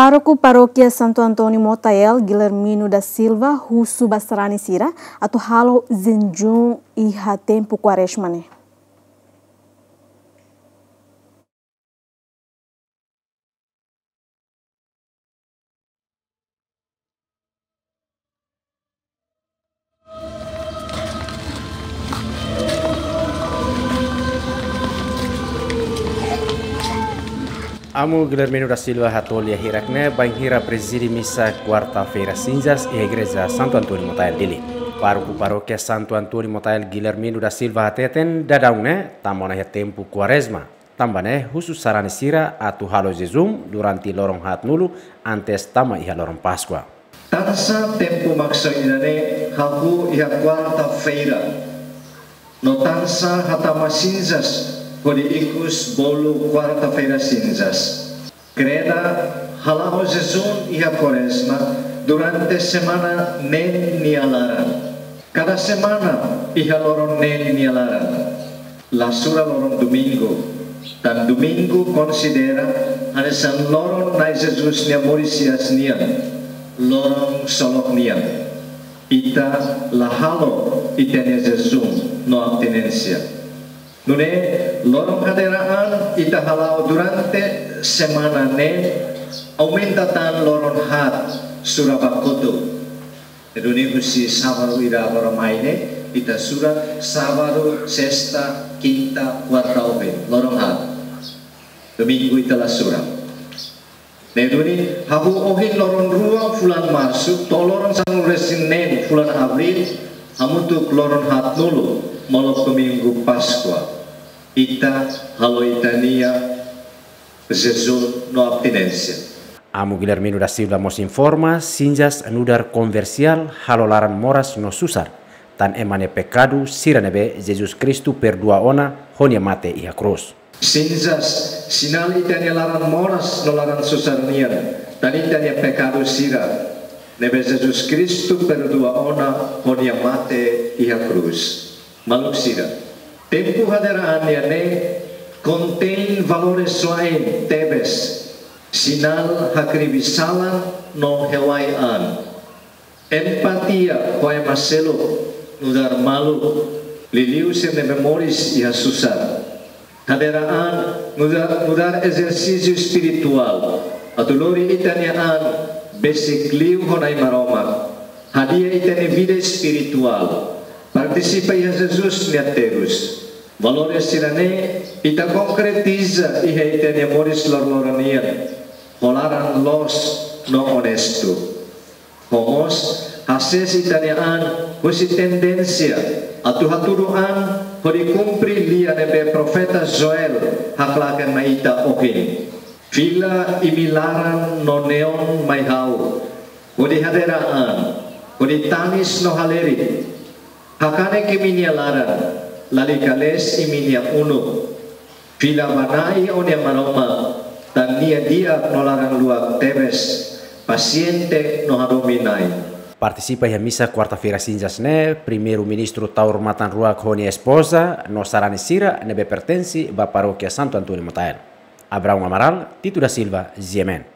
Paroco Paróquia Santo Antônio Motael, Guilhermino da Silva, Russo Bastarani Sira, atau halo zenjum iha tempo quaresma ne. Amo Guilhermino da Silva Hatolia Hirakne, Banhira preside missa quarta-feira cinzas e a igreja Santo Antônio Motael dili. Paroco Paróquia Santo Antônio Motael Guilhermino da Silva Hateten dadaune tamona ya tempo quaresma. Tambane khusus sarani sira atu halo jejum durante lorong hat nulu antes tama iha lorong Pascua. Tansa tempo maksainane haku iha quarta-feira. No tansa hatama cinzas pode ikus bolu quarta-feira cinzas. Creda halao jejum iha quaresma durante semana nen nialaran. Cada semana iha lorong nen nialaran. Lasura lorong domingo. Dan domingo considera hanesan lorong na Jesus nia morisias nian. Lorong solok nian. Ita lahalo itania jejum no abstinencia. Nune lorong haderaan ita halau durante semana ne aumenta tan lorong hat surabakoto. Eduni husi sábado ira maine ita sura sábado, sexta, quinta, quarta oven lorong hat. Domingo ita la sura. Neduni habu ohin lorong ruang fulan masuk to lorong sang resinen fulan Abril hamutuk lorong hat nulu molok domingo Pascua. Ita halo itania jejum no abstinencia. Amo Guilhermino da Silva mos informa sinjas anudar conversial halo laran moras no susar tan emane pecado siranebe Jesus Cristo perdua ona honia mate iha cruz. Sinjas sinal itania laran moras no laran susar nian tan itania pecado sira nebe Jesus Cristo perdua ona honia mate iha cruz. Maluk sira. Tempo haderaan ne contém valores lain tebes. Sinal hakribisalan no hewaian. Empatia koe maselo nudar malu liliu se memoris iha susar. Haderaan nudar exercício espiritual. Atulori itaniaan basic liu honai maroma. Hadia itane vida espiritual. Participa iha Jesus niaterus. Valores sirane ita concretiza iha itane moris lorloranian. Holaran los no honesto. Homos hases itaniaan husi tendencia atu haturuan hori kumpri lia nebe profeta Joel haklakan maita ohin. Vila imilaran no neon mai hau. Hori haderaan, hori tangis no haleri. Hakane kiminia laran, lalikales iminia uno. Vila manai onia maroma, dan dia nolaran luak tebes, paciente no hadominai. Participa em missa quarta-feira cinzas ne, primeiro-ministro Taur Matan Ruak Rony Esposa, no sarani sira, nebe pertence, ba paróquia Santo Antônio Motael. Abraão Amaral, Tito da Silva, Ziemen.